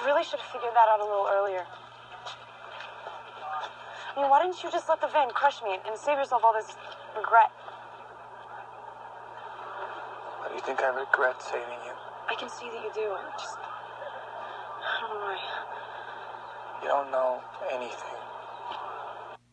really should have figured that out a little earlier. I mean, why didn't you just let the van crush me and save yourself all this regret? Why do you think I regret saving you? I can see that you do. I don't know why. You don't know anything.